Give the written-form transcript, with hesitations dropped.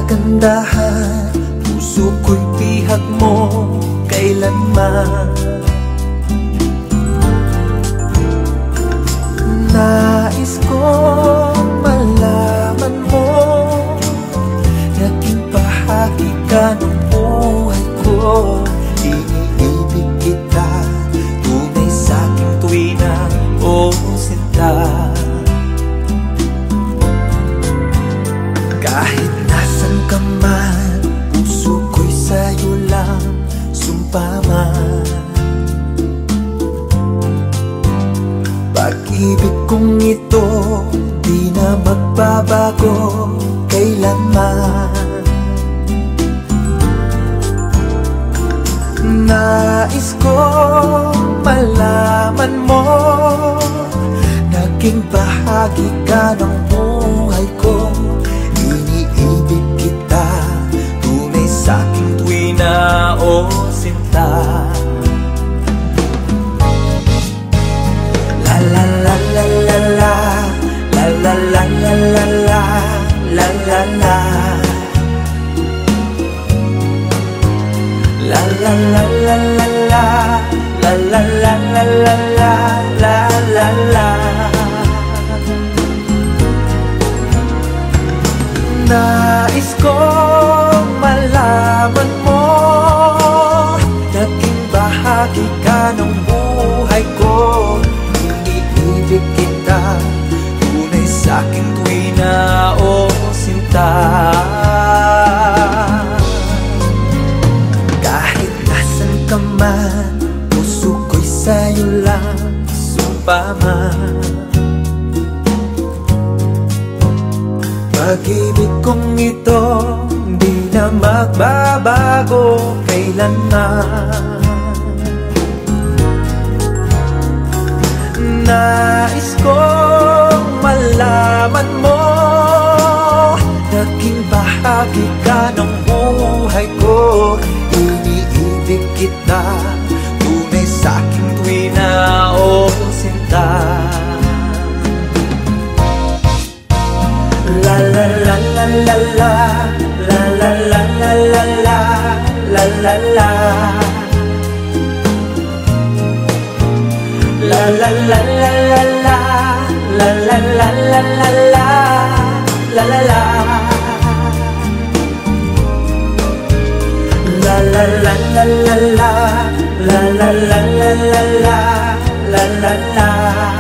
kagandahan, puso ko'y tihag mo kailanman. Nais kong malaman mo, naging bahagi ka ng buhay ko. Iniibig kita, tunay sa'king tuwina, o sinta. Kahit nasan ka man, puso ko'y sa'yo lang sumpaman. Pag-ibig kong ito, di na magbabago kailanman. Nais kong malaman mo, naging bahagi ka ng buhay ko. Iniibig kita, tunay sa'king tuwina, o sinta. La la la la la, la la la la la la, la la la. La la la la la la, la la la la la la, la la la. Nais kong malaman mo, naging bahagi ka ng buhay ko. Iniibig kita, tunay sa'king tuwina, o sinta. Kahit nasan ka man, puso ko'y sa'yo lang sumpaman. Pag-ibig kong ito, di na magbabago kailanman. Nais kong malaman mo, naging bahagi ka ng buhay ko. Iniibig kita, tunay sa'king tuwina, o sinta. La la la la la la, la la la la la la, la la la. La la la la la la, la la la la la la, la la la. La la la la la la, la la la la la la, la la la.